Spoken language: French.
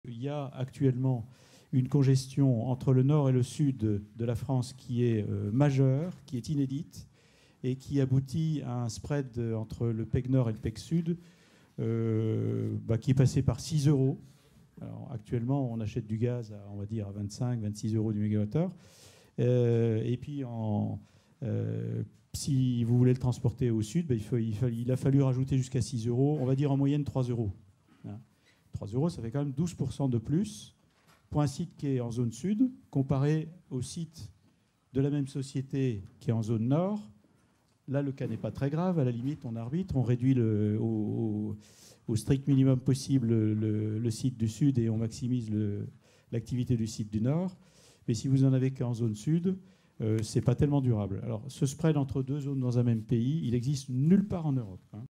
Il y a actuellement une congestion entre le nord et le sud de la France qui est majeure, qui est inédite et qui aboutit à un spread entre le PEC Nord et le PEC Sud qui est passé par 6 euros. Alors, actuellement, on achète du gaz à, on va dire, à 25, 26 euros du mégawattheure. Et puis, si vous voulez le transporter au sud, il a fallu rajouter jusqu'à 6 euros, on va dire en moyenne 3 euros. 3 euros, ça fait quand même 12% de plus pour un site qui est en zone sud, comparé au site de la même société qui est en zone nord. Là, le cas n'est pas très grave. À la limite, on arbitre, on réduit au strict minimum possible le site du sud et on maximise l'activité du site du nord. Mais si vous n'en avez qu'en zone sud, c'est pas tellement durable. Alors, ce spread entre deux zones dans un même pays, il existe nulle part en Europe.